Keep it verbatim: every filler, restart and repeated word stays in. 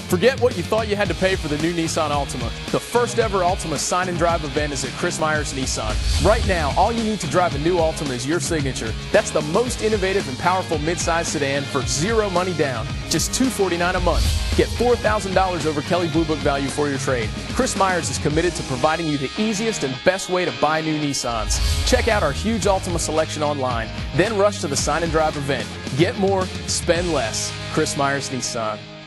Forget what you thought you had to pay for the new Nissan Altima. The first ever Altima sign and drive event is at Chris Myers Nissan. Right now, all you need to drive a new Altima is your signature. That's the most innovative and powerful midsize sedan for zero money down. Just two hundred forty-nine dollars a month. Get four thousand dollars over Kelley Blue Book value for your trade. Chris Myers is committed to providing you the easiest and best way to buy new Nissans. Check out our huge Altima selection online, then rush to the sign and drive event. Get more, spend less. Chris Myers Nissan.